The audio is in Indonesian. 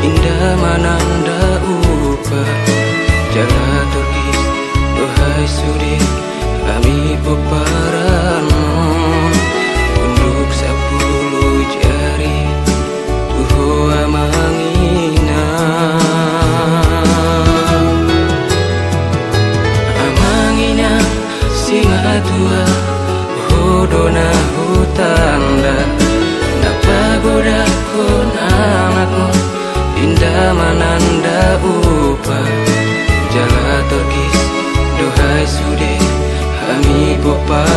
indah mananda upa jala turkis dohai sudi kami peparanmu untuk 10 jari tuho amangina singa tua hodona hutanda napagoda kon anakmu indah mananda upa jala turkis dohai sude kami popa